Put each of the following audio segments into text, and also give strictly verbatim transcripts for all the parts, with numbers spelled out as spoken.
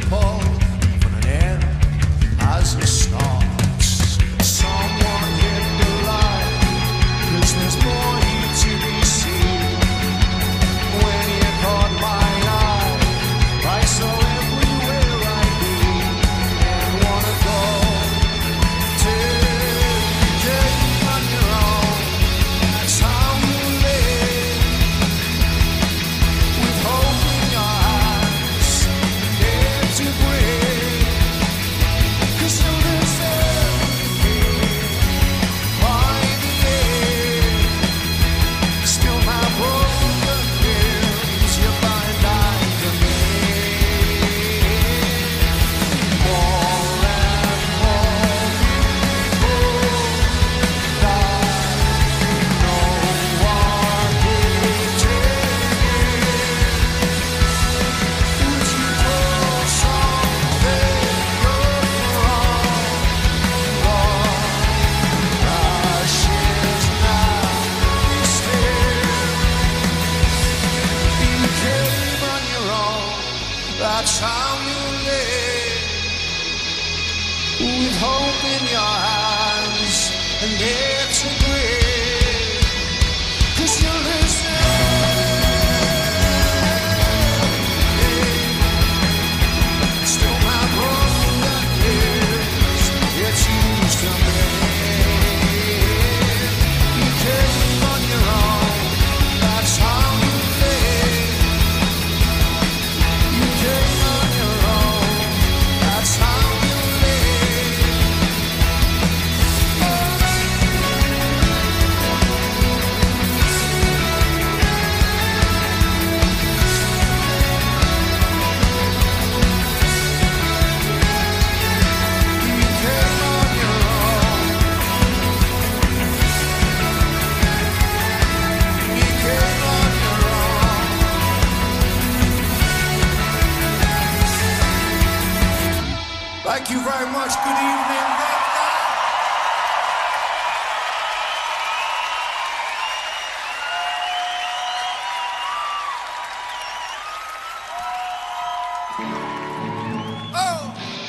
pull when an end has a start. Someone hit the light, 'cause there's more here to be seen. When you caught my eye, I saw everywhere I'd be and wanna go. Take it on your own, that's how you live. With hope in your eyes, dare to breathe. 'Cause you'll lose everything by the end. Still my broken limbs, you find I'm the more and more beautiful. Like no one dictated. Would you do something good for all? Ashes now be still. You came on your own, that's how you live. With hope in your hands and dare to breathe. 'Cause you listen. Still my broken ears, it's used to me. You came on your own, that's how you live. You came on your own, that's how you live. You came on your own. You came on your own. Thank you very much. Good evening. Oh!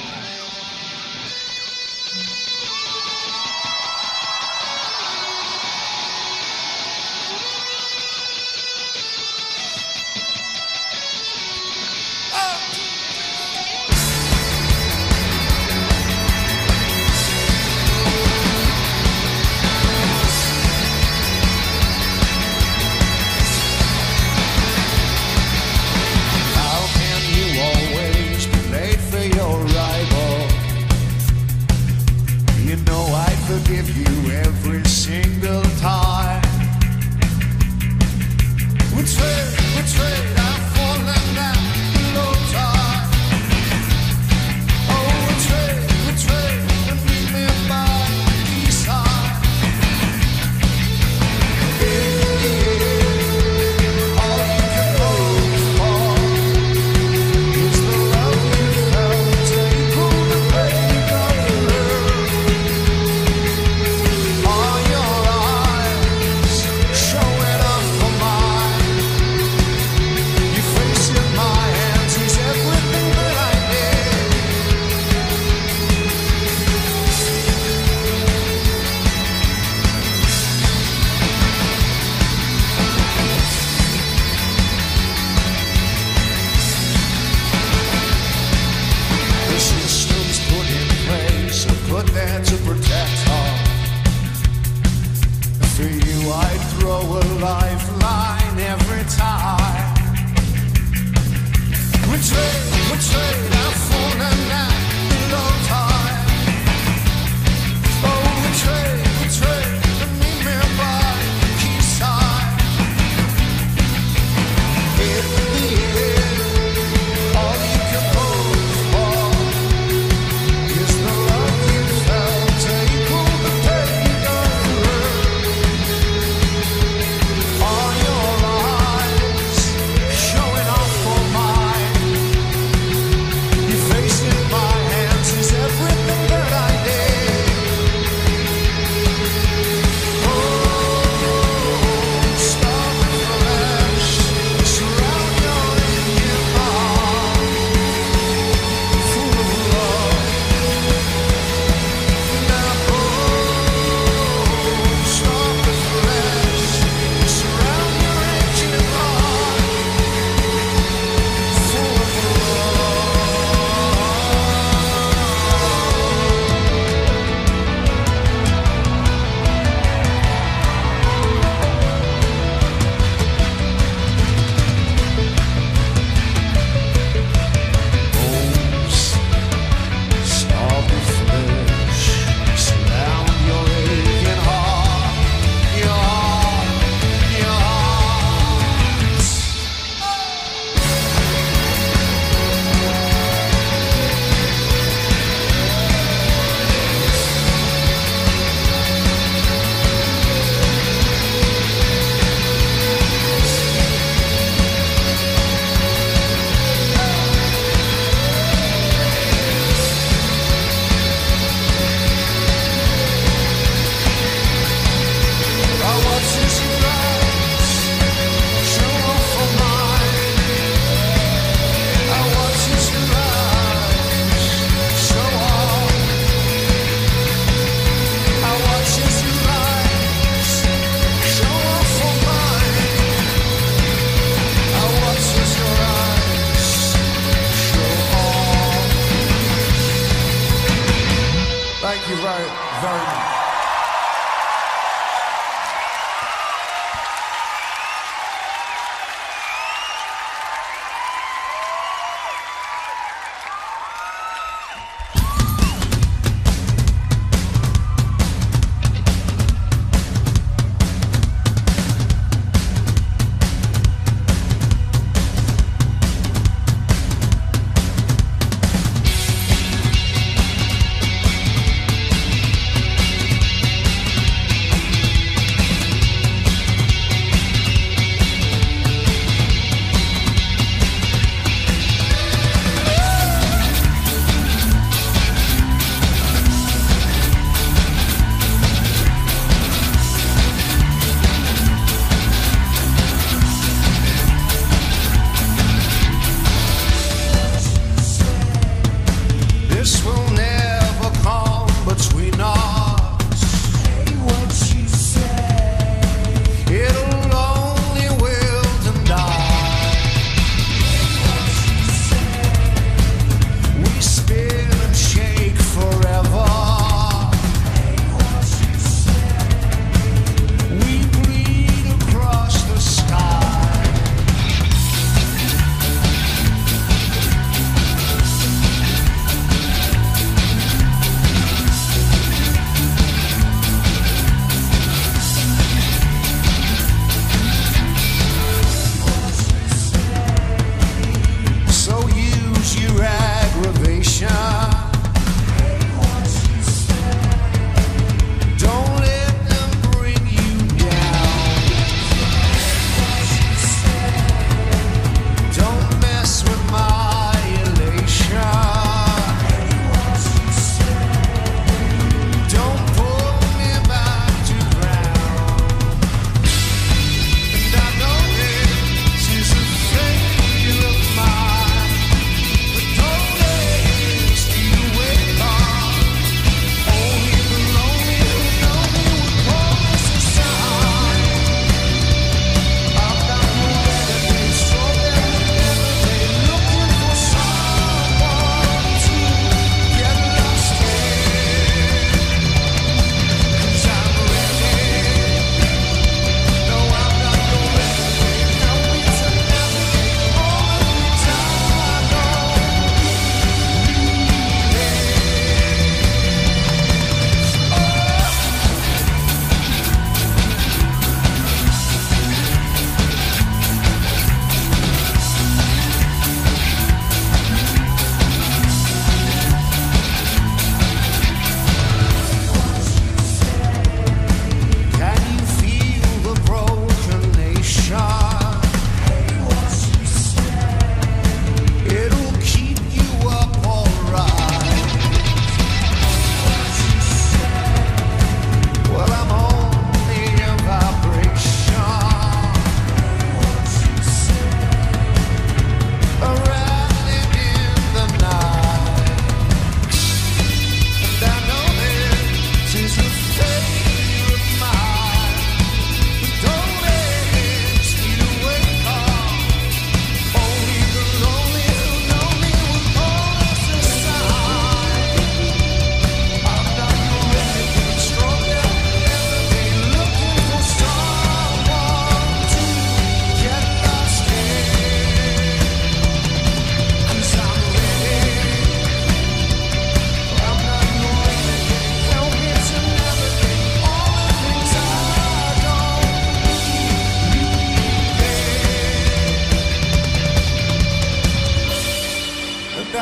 How can you always be late for your rival? You know I forgive you every single time. We trade, we trade, I've fallen down below time. Oh, we trade, we trade, and meet me by the quayside. All you can hope for is the love you felt till you pull the break of the love. Are your eyes showing up for mine? You face in my hands is everything that I need. The system's put in place and put there to protect us. For you I'd throw a lifeline every time. We trade, we trade, I've fallen down below time. Oh, we trade, we trade, and meet me by the quayside. In the end, all you can hope for is the love you felt till you pull the peg of the road. Are your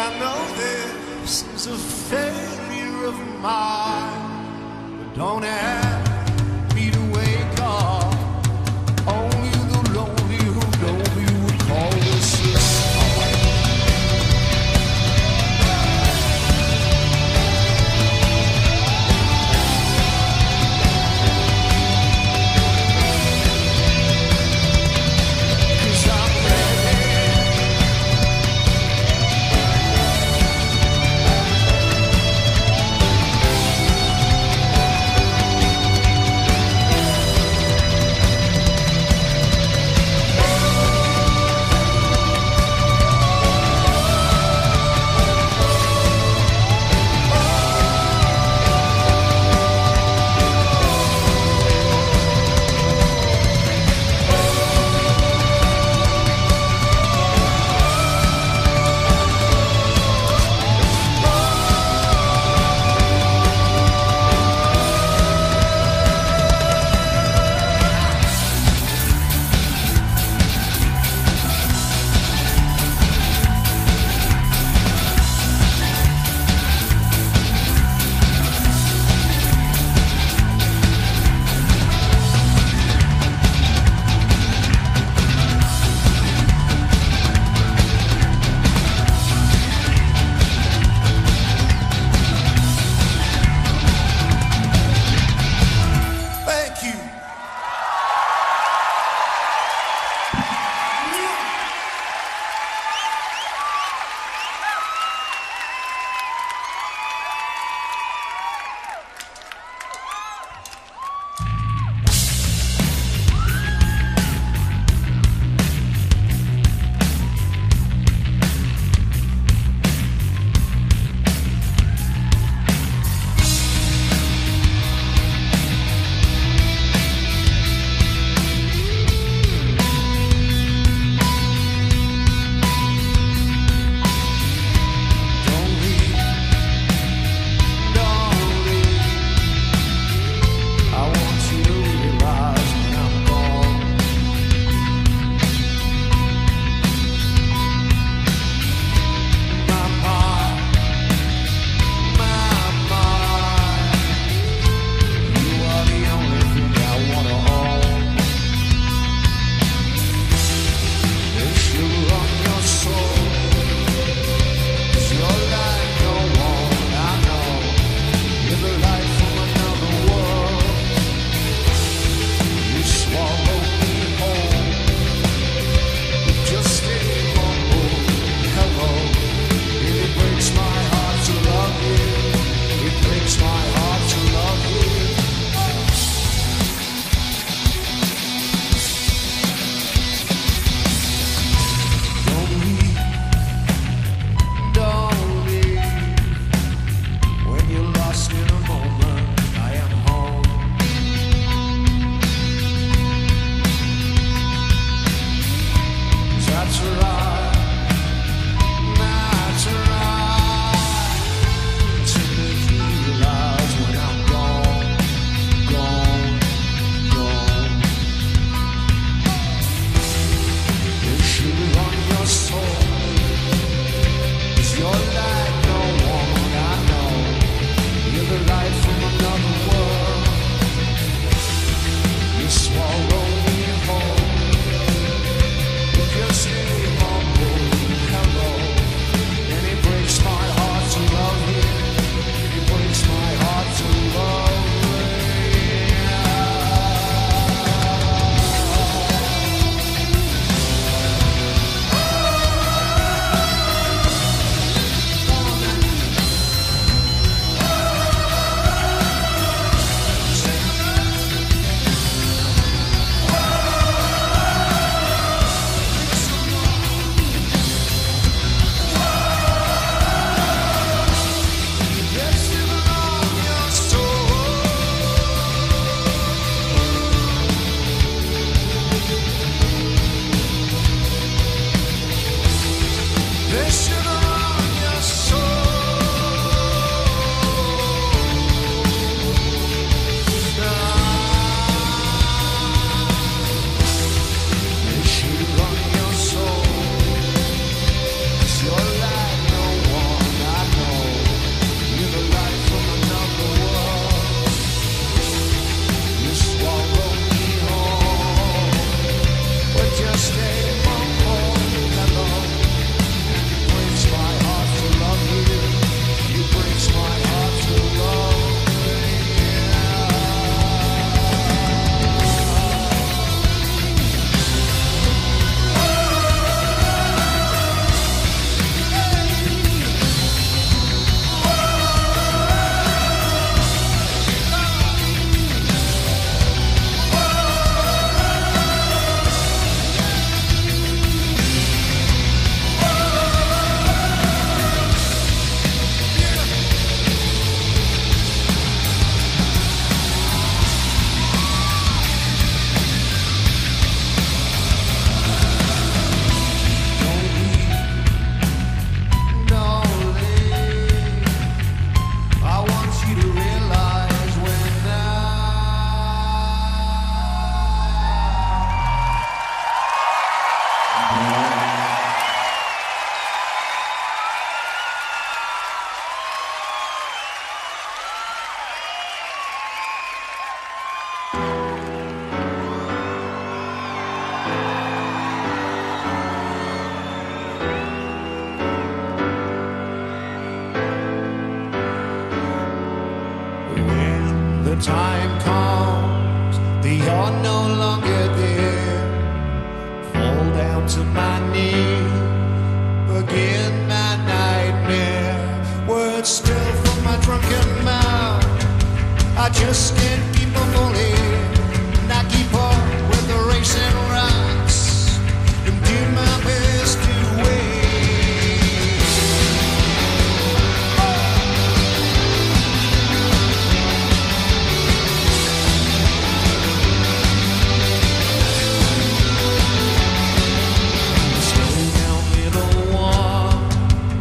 I know this is a failure of mine, but don't ask me to wake up. Only the lonely who know me would call this a sign. the time comes that you're no longer there, fall down to my knee, begin my nightmare. Words still from my drunken mouth, I just can't keep them bullied, and I keep up with the racing rocks and do my best to wait. Slow down, little one,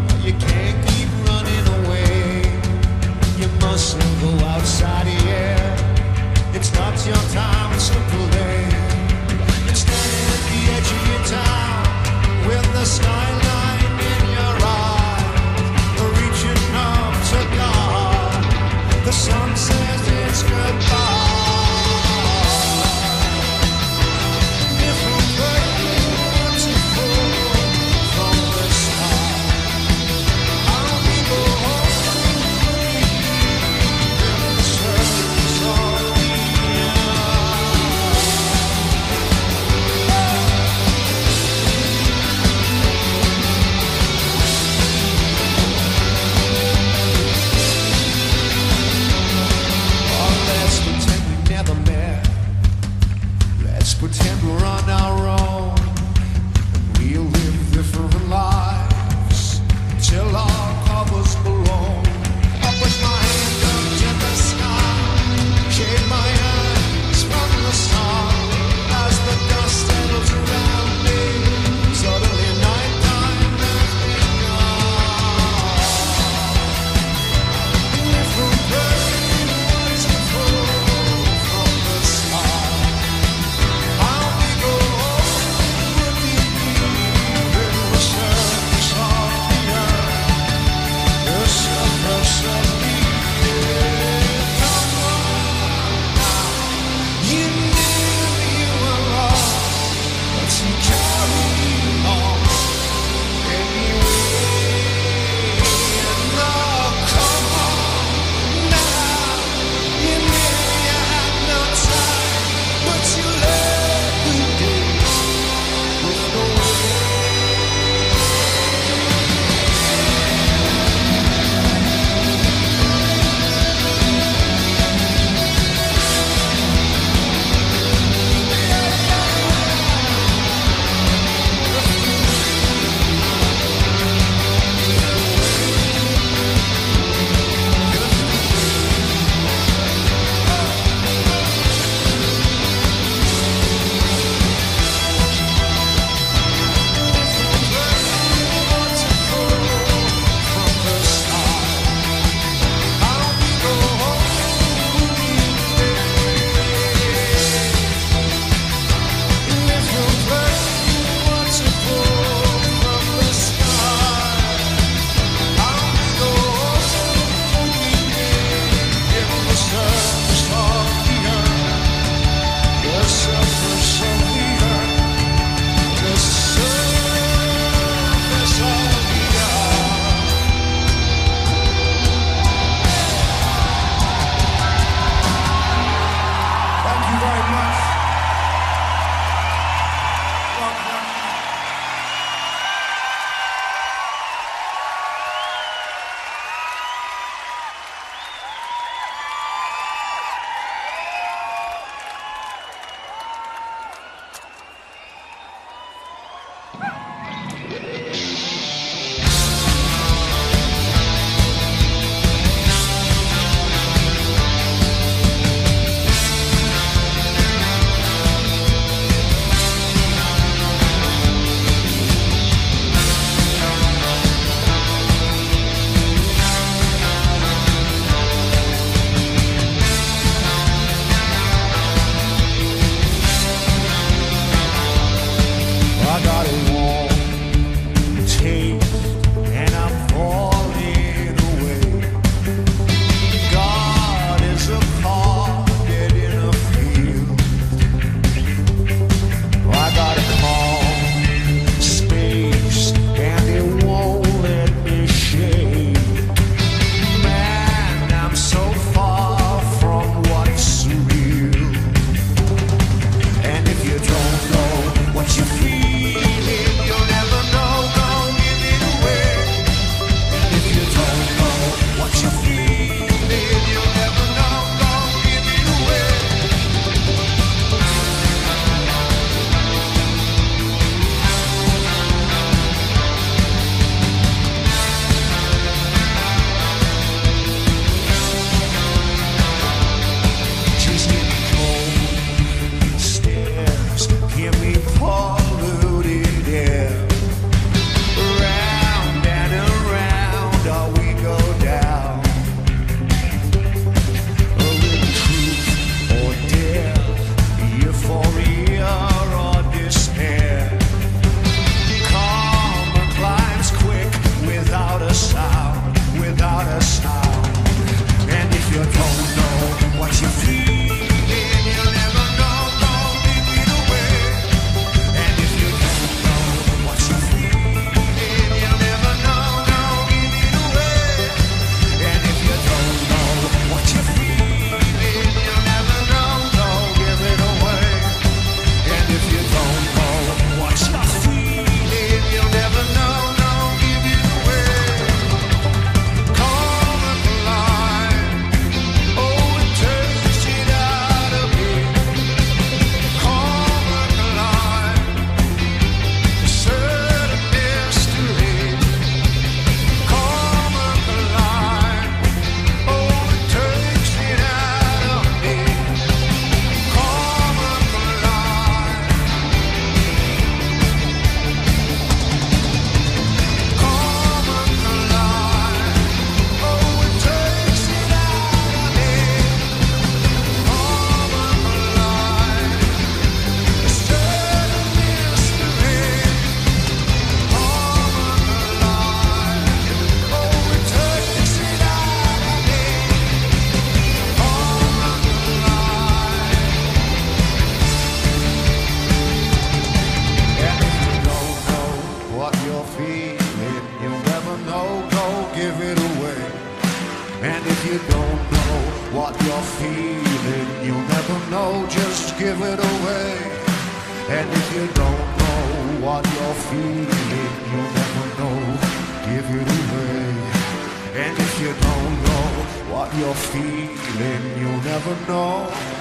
know, go give it away. And if you don't know what you're feeling, you'll never know, just give it away. And if you don't know what you're feeling, you'll never know, give it away. And if you don't know what you're feeling, you'll never know.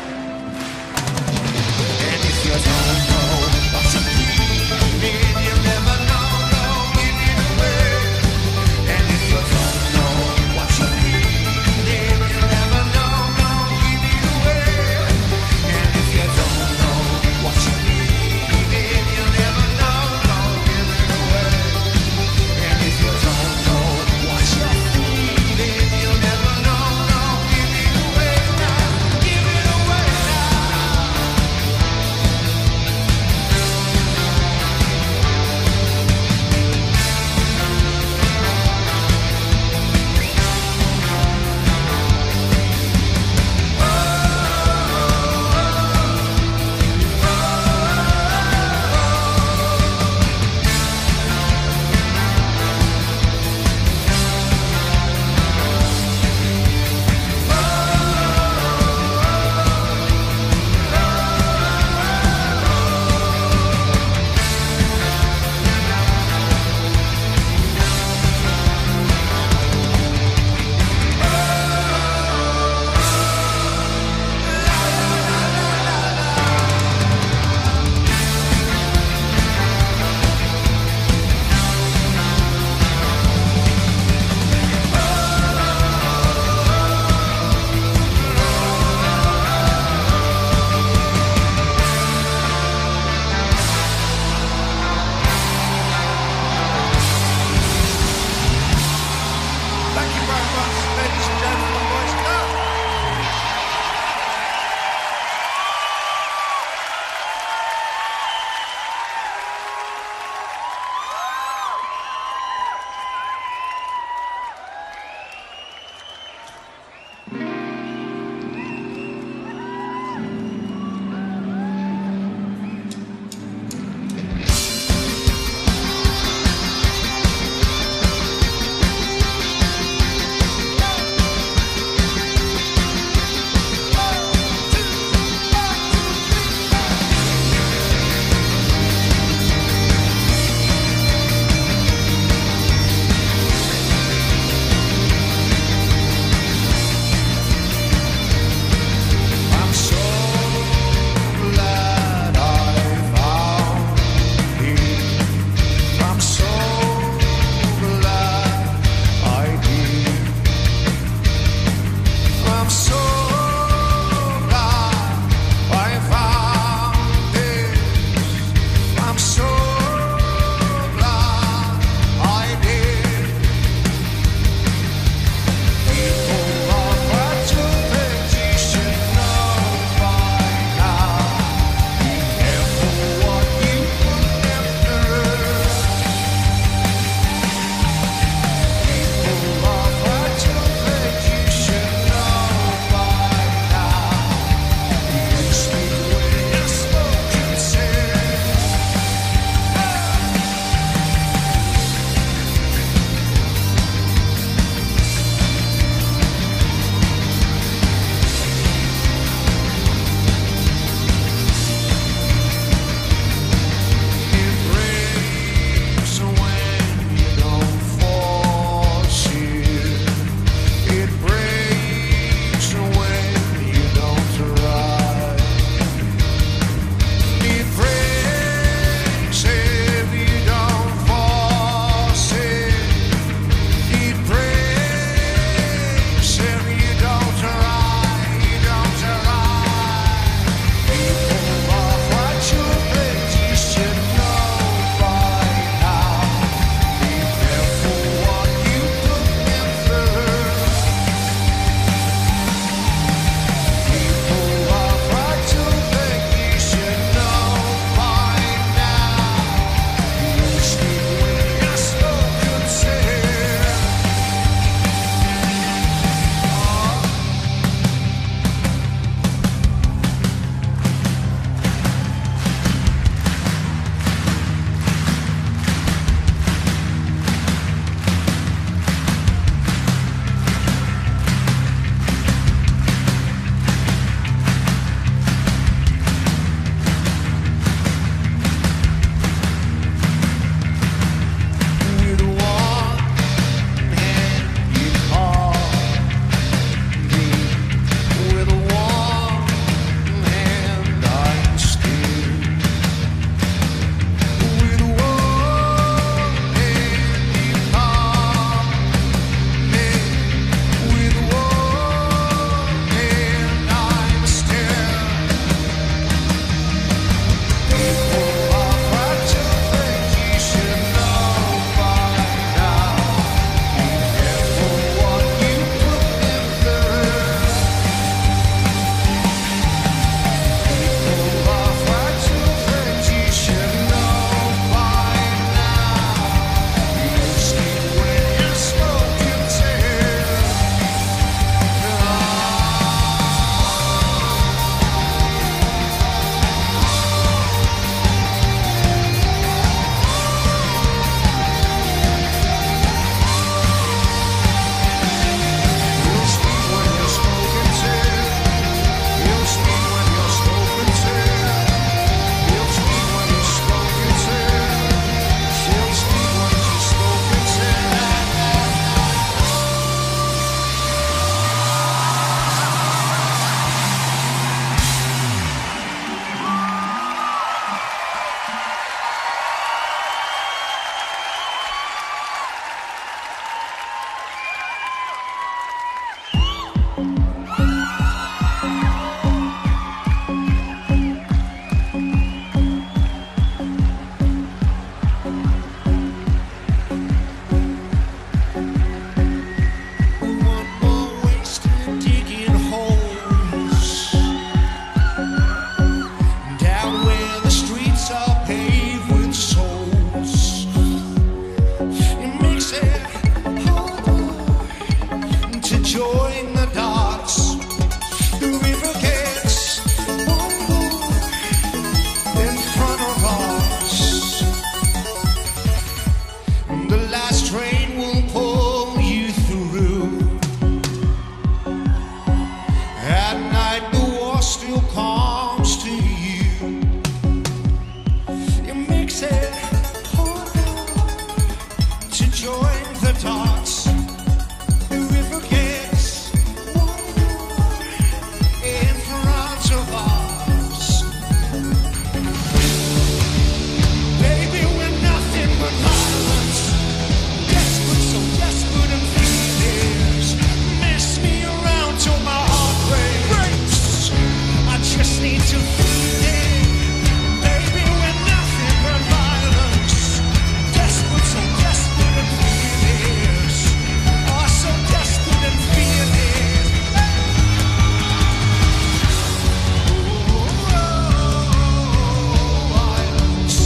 And if you don't know what you're feeling, you'll never know, go give it away. And if you don't know what you're feeling, you'll never know, go give it away. And if you don't know what you're feeling, you'll never know, go give it away. And if you don't know what you're feeling, you'll never know, go give it away now, give it away now. join the dots. The river gets one more in front of us. The last train will pull you through. At night the war still comes to you. It makes it harder to join the dots. The river gets one more in front of us. Baby, we're nothing but violence. Desperate, so desperate and fierce. Mess me around till my heart breaks. I just need to feel it. Baby, we're nothing but violence. Desperate, so desperate and fierce. Oh, so desperate and fierce. Oh, violence.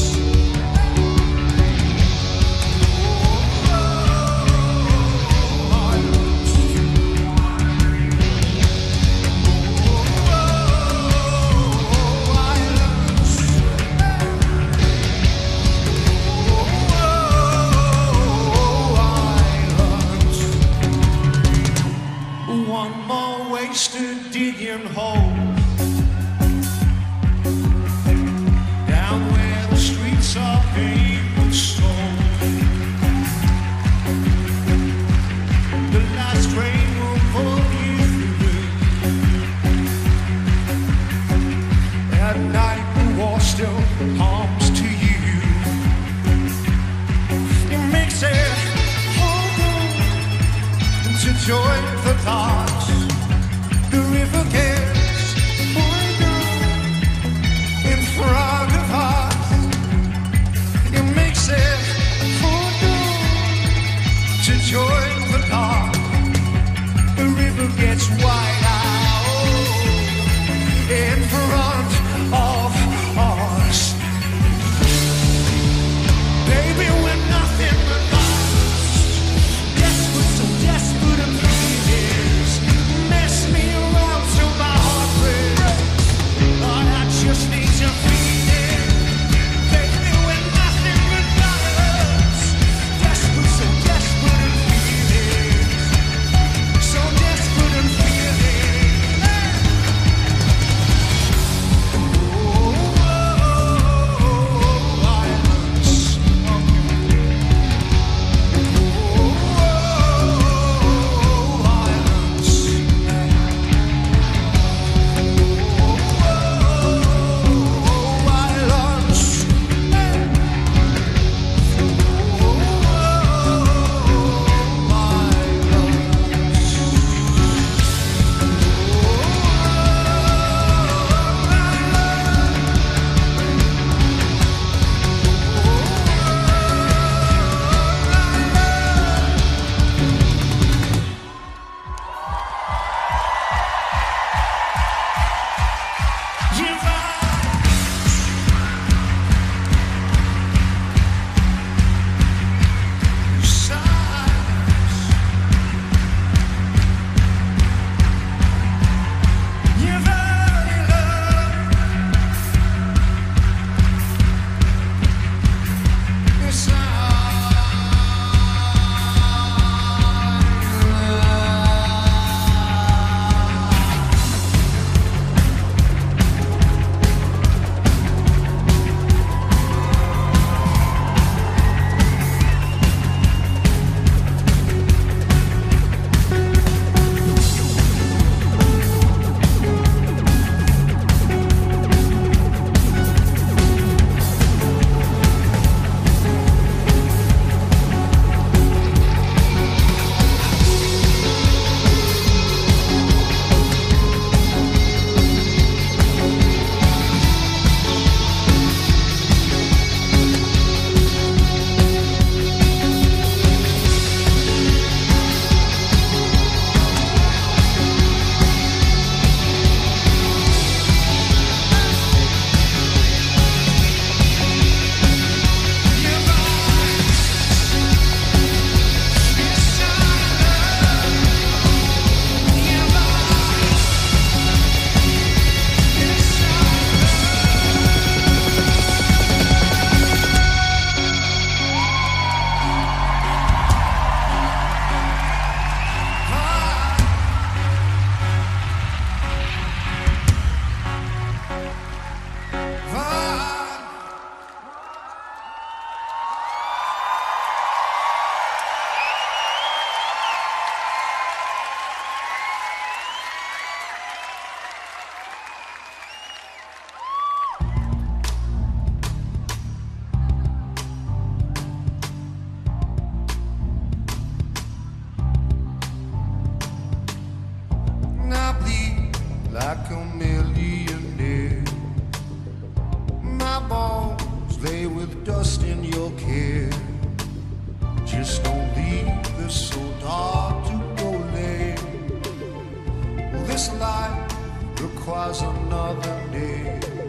One more wasted digging hole down where the streets are paved with stone. The last train will pull you through. At night the war still comes to you. It makes it harder to join the dots. The river gets wider in front of us. It makes it harder to join the dots. The river gets wider in front of us. Baby, we're nothing but violence. Desperate, so desperate and fierce. Mess me around till my heart breaks. Lord, I just need to feel it. Baby, we're nothing but violence. Desperate, so desperate and fierce. So desperate and fierce. like a millionaire. My bones lay with dust in your care. Just don't leave this so dark to go late. This life requires another day.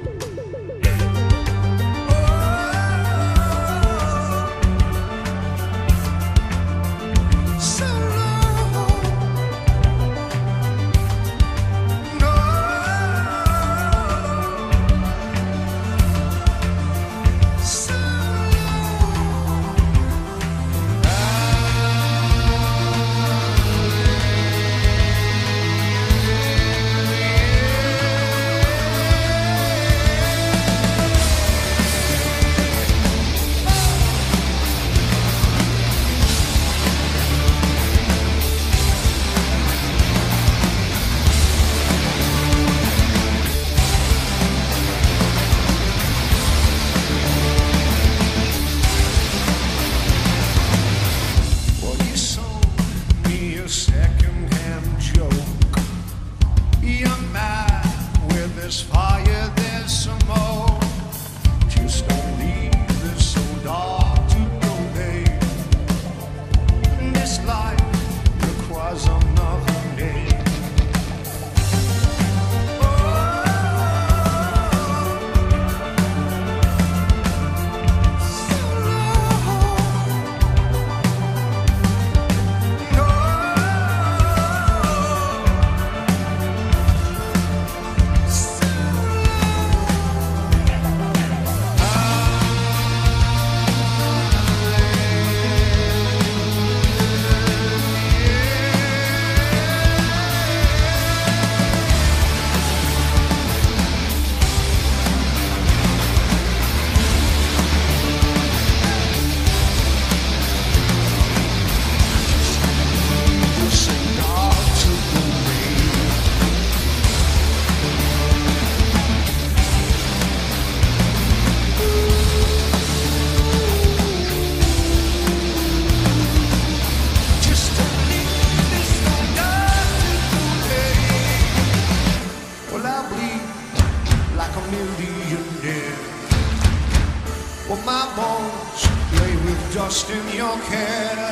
Dust in your care.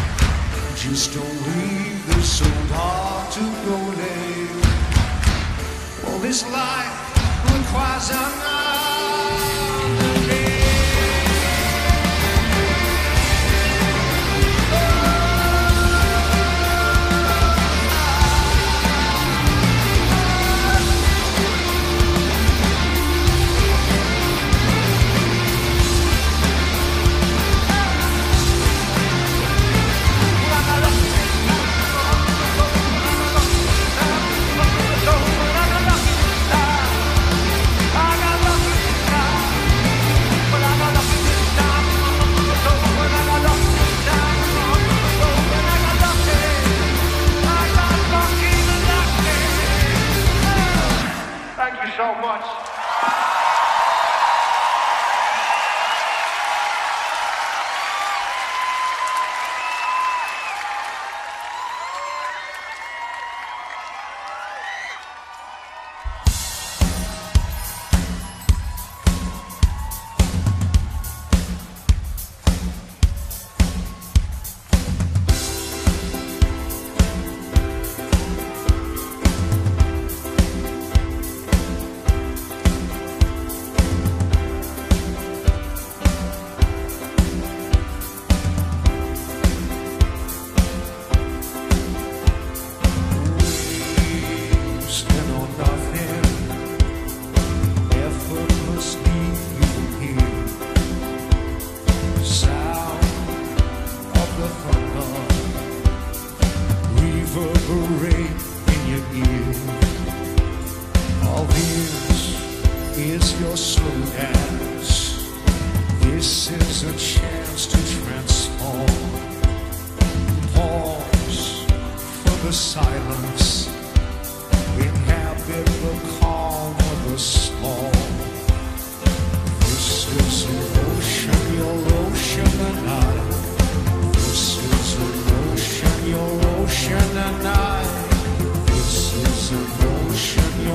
Just don't leave this so hard to go late. Well, this life requires another day. So much. Your slow dance. This is a chance to transform. Pause for the silence. Inhabit the calm of the storm. This is an ocean, your ocean and I. This is an ocean, your ocean and I. This is an ocean,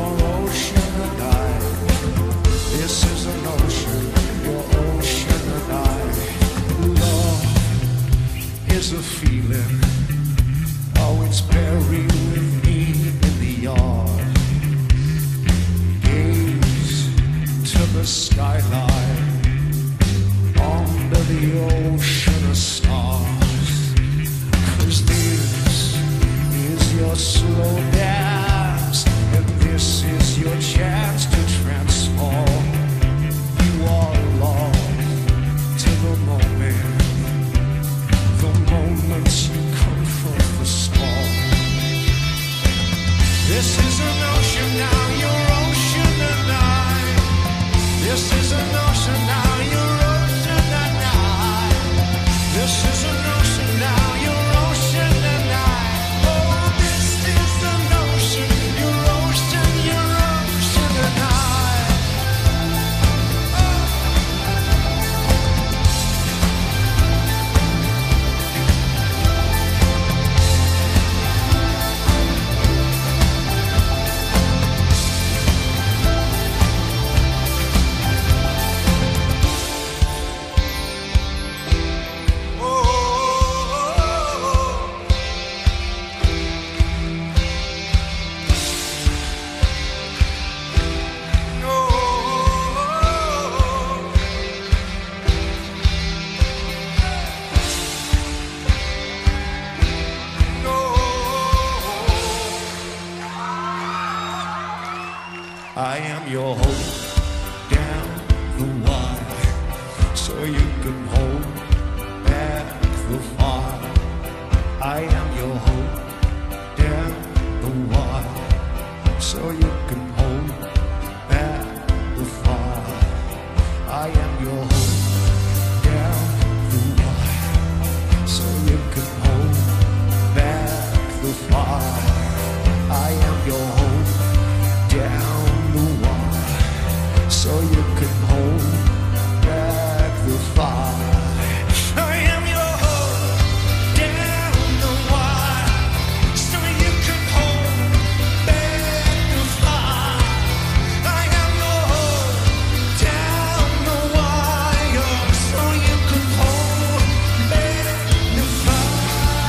I am your hope down the wire, so you can hold back the fire. I am your hope down the wire, so you can hold back the fire. I am your hope down the wire, so you can hold back the fire. I am your hope down the wire, so you can hold back the fire. I am your hope down the wire, so you can hold back the fire. I am your hope down the wire, so you can hold back the fire.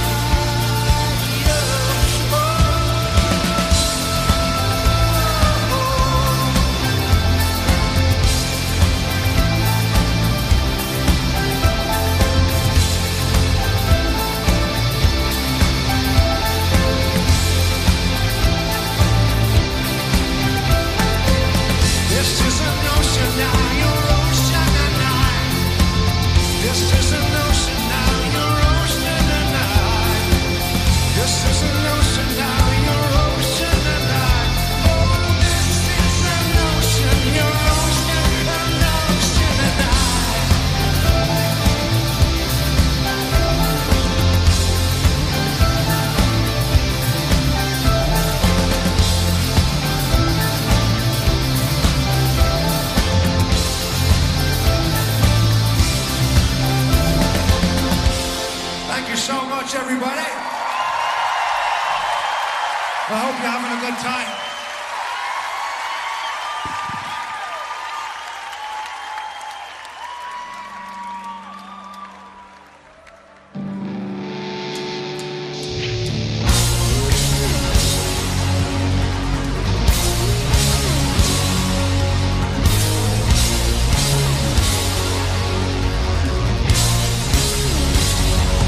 This is an ocean now, your ocean and I. This is an ocean now, your ocean and I. This is an ocean now, your ocean and I. Oh, this is an ocean, your ocean, an ocean and I. Thank you so much, everybody. I hope you're having a good time.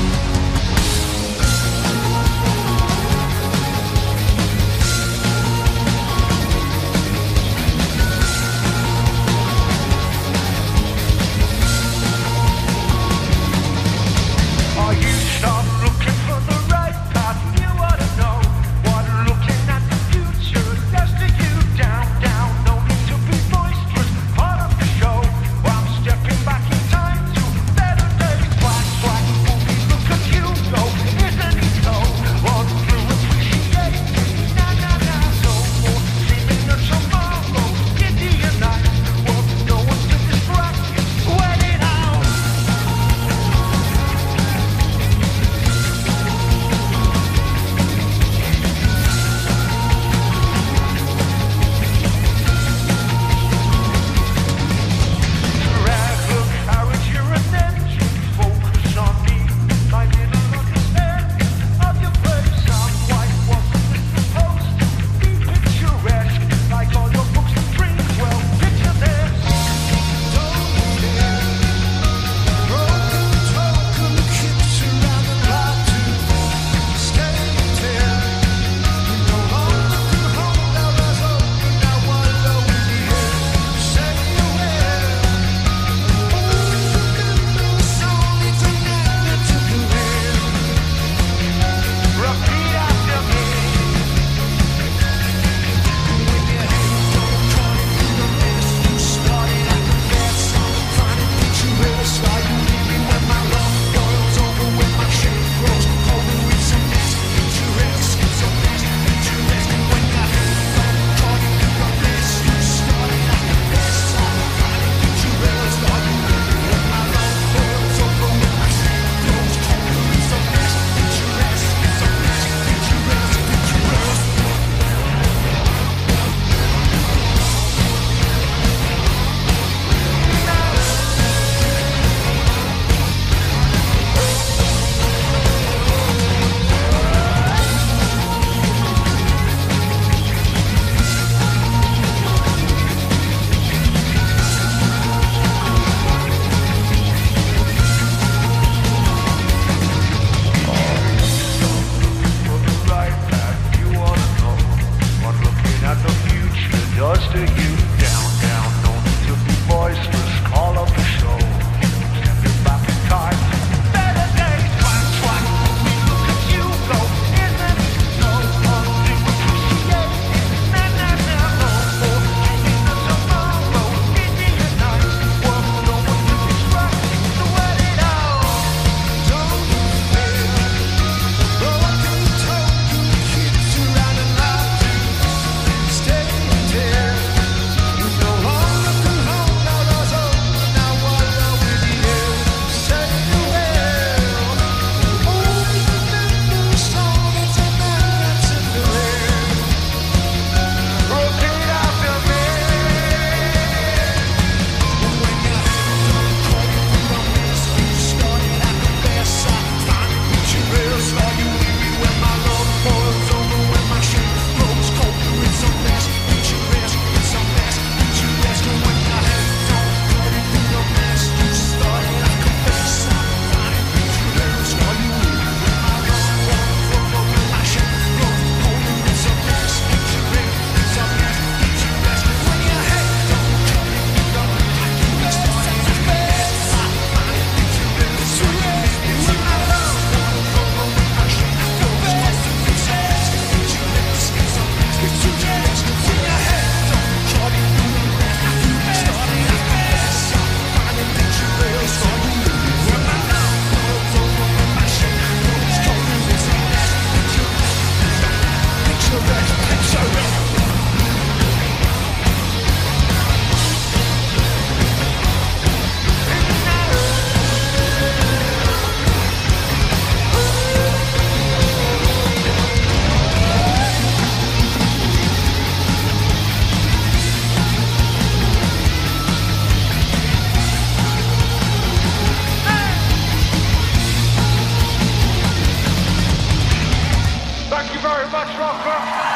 Thank Thank you very much, Rocker.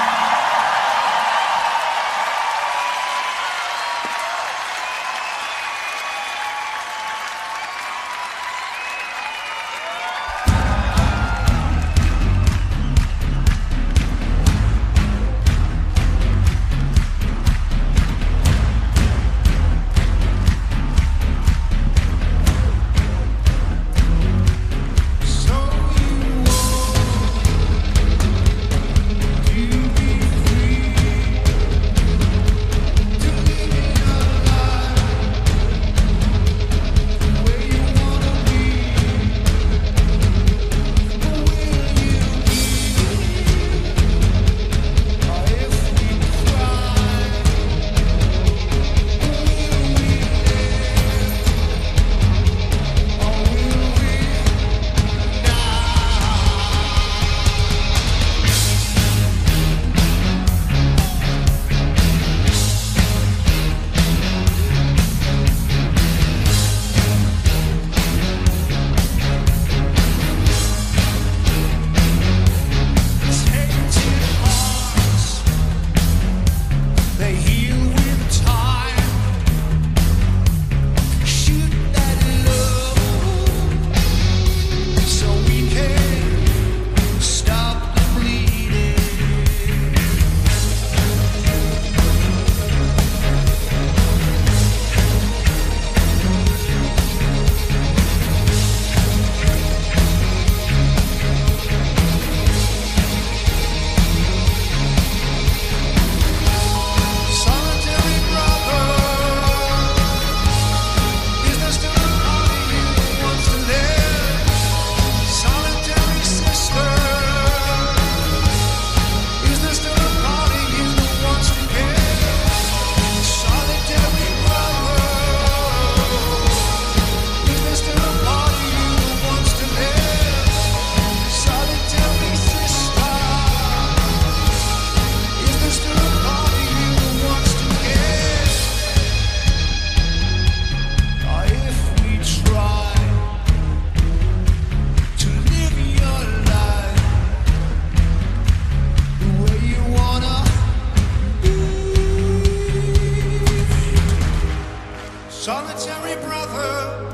Solitary brother,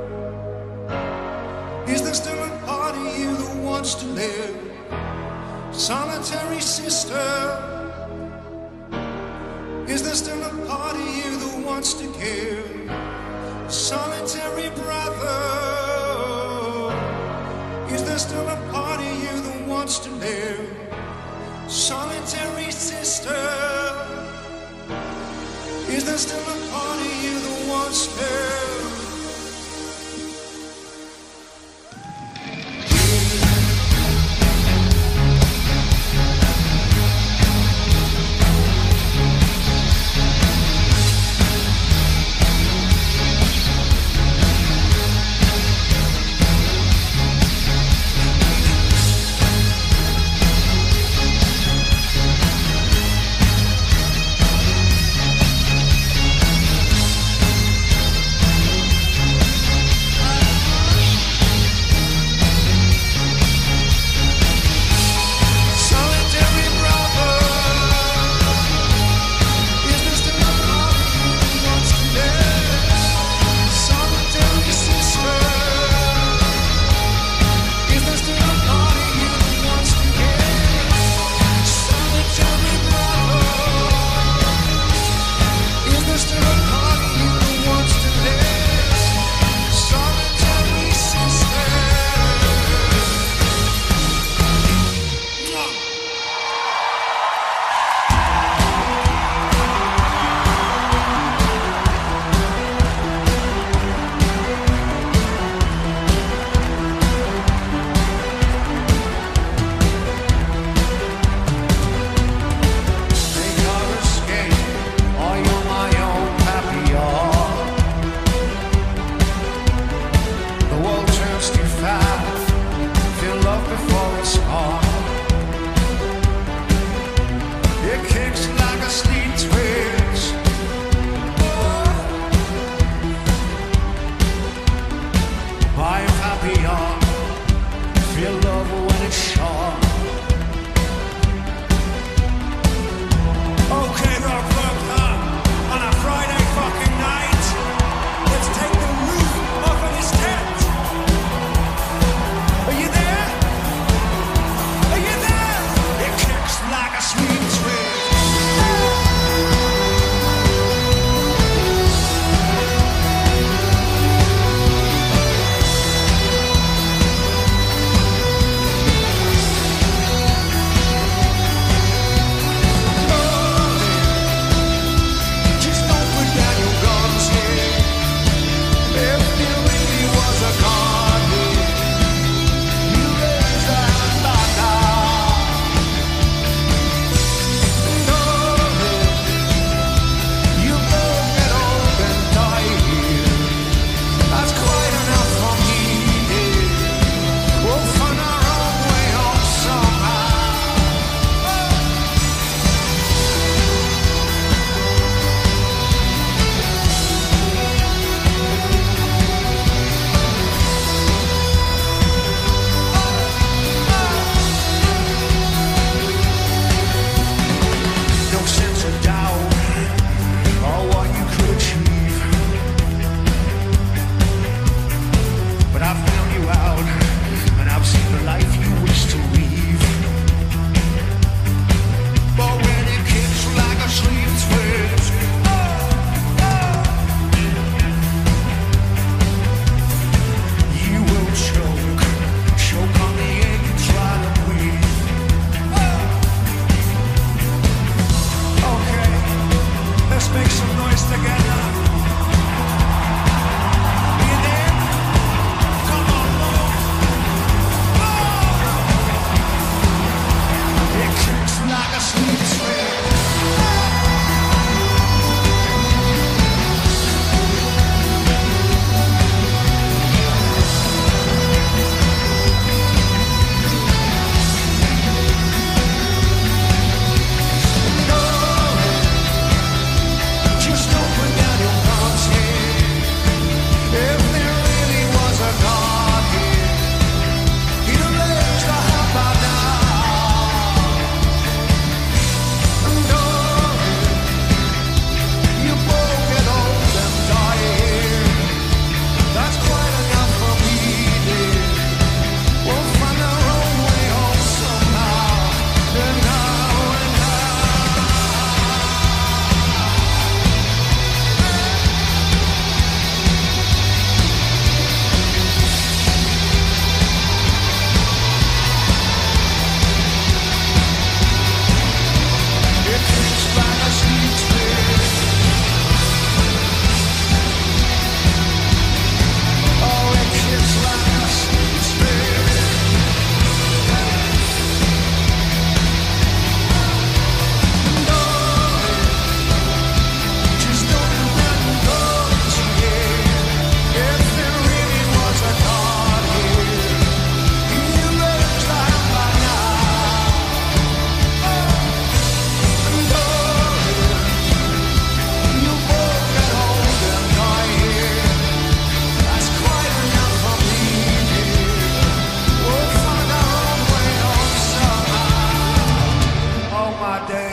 is there still a part of you that wants to live? Solitary sister, is there still a part of you that wants to give? Solitary brother, is there still a part of you that wants to live? Solitary sister, is there still a part of you that wants to?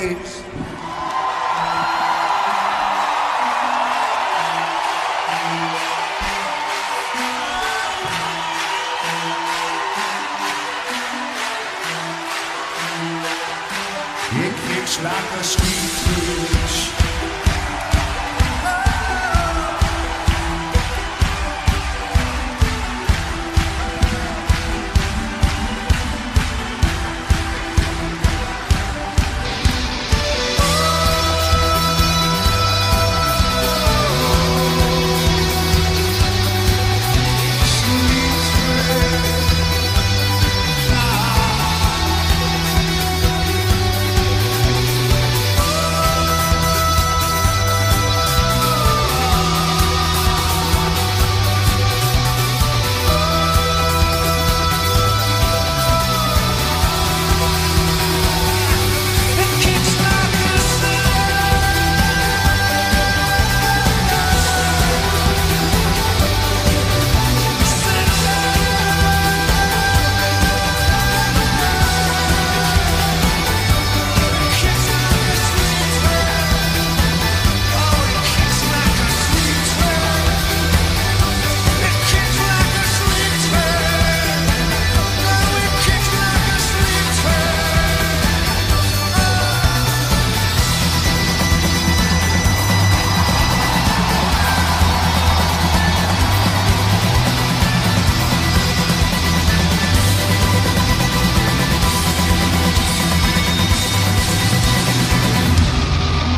please. It kicks like a sweet fish.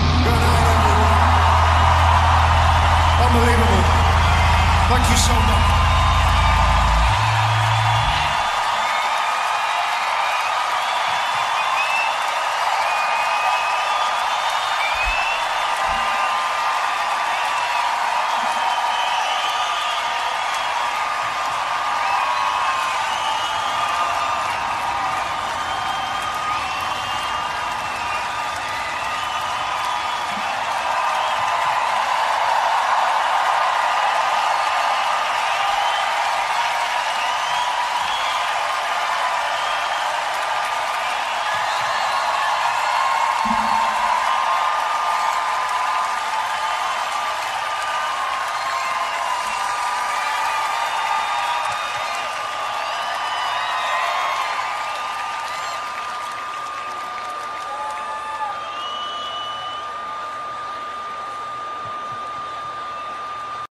Unbelievable. Thank you so much.